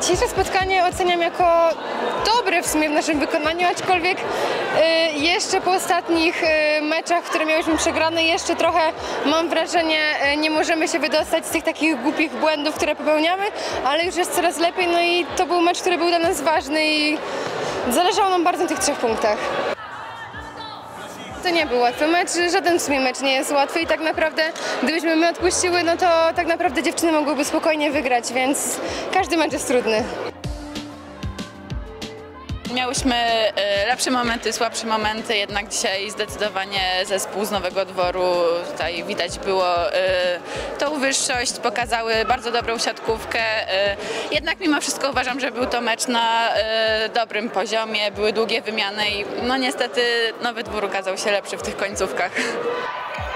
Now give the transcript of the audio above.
Dzisiejsze spotkanie oceniam jako dobre w sumie w naszym wykonaniu, aczkolwiek jeszcze po ostatnich meczach, które miałyśmy przegrane, jeszcze trochę mam wrażenie, nie możemy się wydostać z tych takich głupich błędów, które popełniamy, ale już jest coraz lepiej, no i to był mecz, który był dla nas ważny i zależało nam bardzo na tych 3 punktach. To nie był łatwy mecz, żaden w sumie mecz nie jest łatwy i tak naprawdę gdybyśmy my odpuściły, no to tak naprawdę dziewczyny mogłyby spokojnie wygrać, więc każdy mecz jest trudny. Miałyśmy lepsze momenty, słabsze momenty, jednak dzisiaj zdecydowanie zespół z Nowego Dworu, tutaj widać było tą wyższość, pokazały bardzo dobrą siatkówkę, jednak mimo wszystko uważam, że był to mecz na dobrym poziomie, były długie wymiany i no niestety Nowy Dwór okazał się lepszy w tych końcówkach.